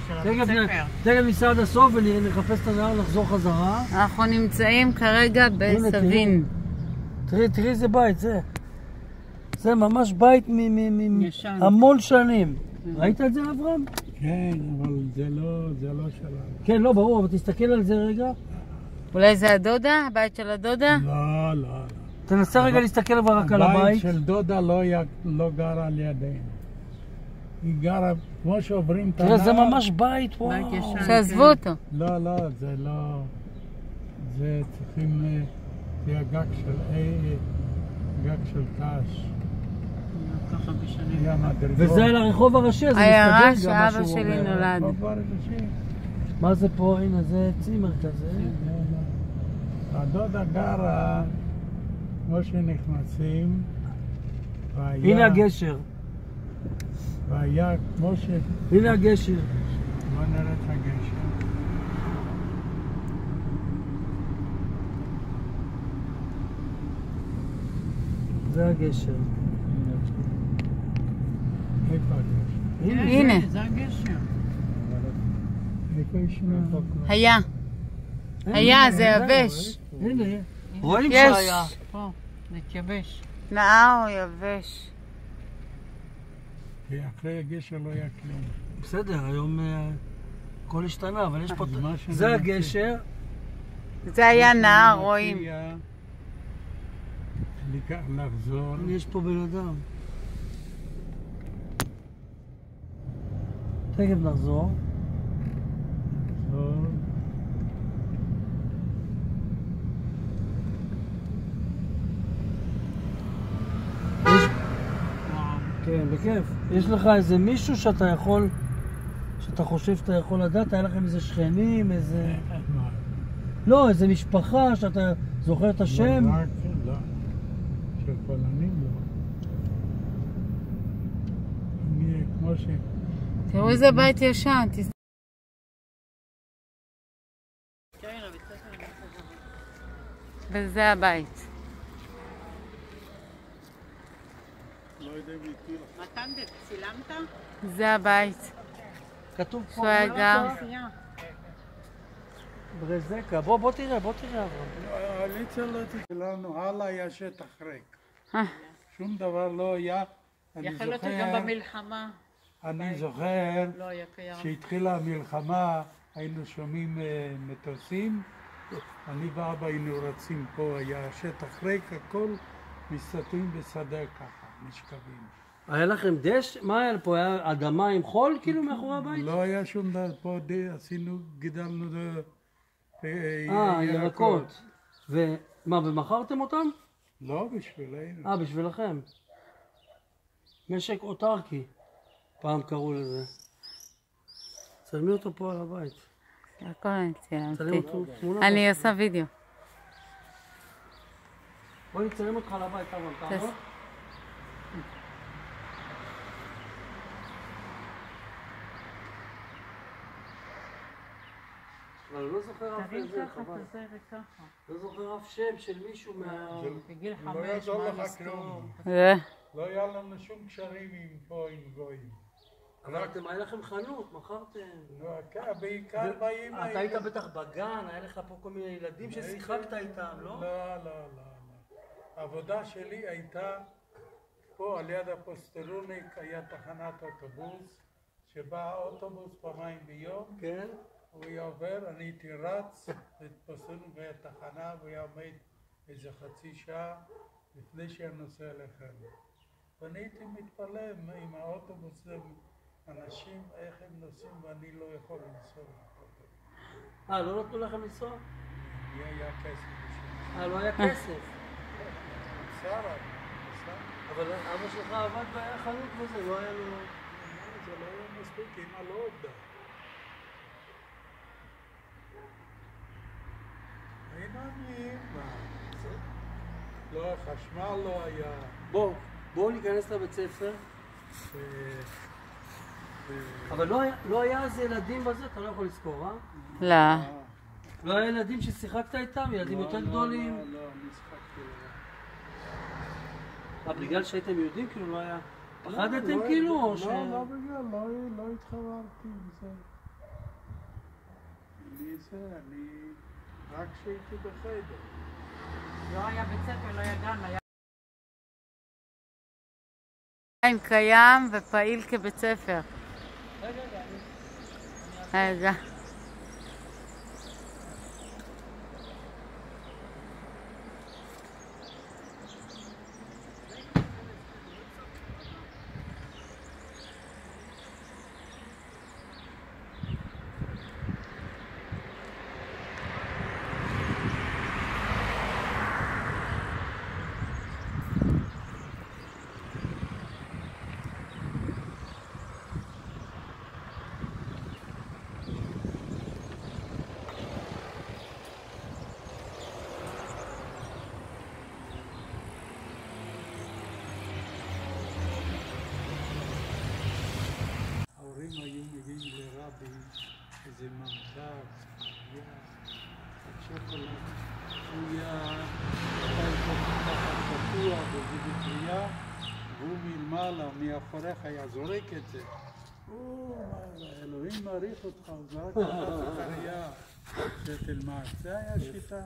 של הבית ספר. תכף ניסע עד הסוף ונחפש את הנהר, נחזור חזרה. אנחנו נמצאים כרגע בסבין. תראי איזה בית זה. זה ממש בית מהמון שנים. ראית את זה, אברהם? כן, אבל זה לא שלנו. כן, לא, ברור, אבל תסתכל על זה רגע. אולי זה הדודה? הבית של הדודה? לא. תנסה רגע להסתכל רק על הבית. הבית של דודה לא גרה על ידינו. היא גרה, כמו שעוברים את הנהר. תראה, זה ממש בית, וואו. שעזבו אותו. לא, זה לא. זה צריכים, זה הגג של קש. ככה בשנים. וזה על הרחוב הראשי, זה העיירה מסתדר גם מה שאבא שהוא שלי אומר. נולד. מה זה פה? הנה, זה צימר כזה. הדודה גרה, כמו שנכנסים, הנה הגשר. והיה כמו ש... הנה הגשר. בוא נראה את הגשר. זה הגשר. איפה הגשר? הנה. זה הגשר. איפה ישנה? היה, זה יבש. הנה, רואים יש. שהיה. פה, זה התייבש. נהר יבש. כי אחרי הגשר לא היה כלום. בסדר, היום הכל השתנה, אבל יש פה... אז מה שאני זה רוצה- הגשר. זה היה נהר, רואים. לחזור. יש פה בן אדם. תכף נחזור. לחזור. כן, בכיף. יש לך איזה מישהו שאתה יכול, שאתה חושב שאתה יכול לדעת? היה לכם איזה שכנים, איזה... מה? לא, איזה משפחה שאתה זוכר את השם? לא. של פולנים לא. אני כמו ש... תראו איזה בית ישן. וזה הבית. לא יודע מי הכיר. מתן, צילמת? זה הבית. כתוב פה... שהוא היה גר. ברזקה. בוא תראה, אברהם. הליצה שלנו, הלאה היה שטח ריק. שום דבר לא היה. יכול להיות שגם במלחמה. אני זוכר לא היה קיים. כשהתחילה המלחמה היינו שומעים מטוסים, אני ואבא היינו רצים פה, היה שטח ריק, הכל מסתתרים בשדה ככה, משכבים. היה לכם דש? מה היה פה? היה אדמה עם חול כאילו מאחורי הבית? לא היה שום דבר, פה עשינו, גידלנו ירקות. ומה, ומכרתם אותם? לא בשבילנו. בשבילכם. משק אוטרקי, פעם קראו לזה. צלמי אותו פה על הבית. הכל אני צלם צילמתי. אותו תמונה. אני עושה וידאו. בואי נצלם אותך על הבית, אברהם, תעבור. אבל אני לא זוכר אף איזה, חבל. לא זוכר אף שם של מישהו מה... בגיל לא 5, יעזור מה לך לזכור? כלום. לא היה לנו שום קשרים פה עם גויים. אבל היה לכם חנות, מכרתם. בעיקר באים... אתה היית בטח בגן, היה לך פה כל מיני ילדים ששיחקת איתם, לא? לא. העבודה שלי הייתה פה על יד הפוסטרוניק, היה תחנת אוטובוס, שבא האוטובוס פעמיים ביום. כן. הוא היה עובר, אני הייתי רץ, פוסטרוניק בתחנה, והוא היה עומד איזה חצי שעה לפני שהיה נוסע לכאן. ואני הייתי מתפלא עם האוטובוס, אנשים, איך הם נוסעים ואני לא יכול לנסוע. לא נתנו לכם לנסוע? לי היה כסף בשביל. לא היה כסף. שרה. אבל אבא שלך עבד והיה חנות וזה, לא היה לו... זה לא היה מספיק, אמא לא עובדה. היינו עניים. לא, חשמל לא היה. בואו ניכנס לבית ספר. אבל לא היה אז ילדים בזה, אתה לא יכול לזכור, לא. לא היה ילדים ששיחקת איתם, ילדים יותר גדולים? לא, אני שיחקתי לבד. בגלל שהייתם יהודים כאילו לא היה... פחדתם כאילו או ש... לא בגלל, לא התחברתי עם זה. אני רק כשהייתי בחדר. לא היה בית ספר, לא היה גן, היה... עדיין קיים ופעיל כבית ספר. רגע. ההורים היו מביאים לרבי איזה ממתק, שוקולד, היה פתוח וזה בטריה, והוא מלמעלה, מאחוריך היה זורק את זה. אלוהים מעריך אותך, הוא זרק אותך בטריה שתלמד. זה היה שיטה.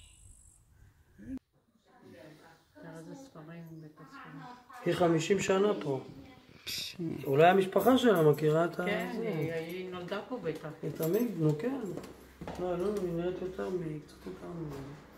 איזה ספרים בספרים. היא 50 שנה פה. אולי המשפחה שלה מכירה את ה... כן, היא נולדה פה בטח. היא תמיד, נו כן. לא, היא נראית יותר קצת יותר ממנו.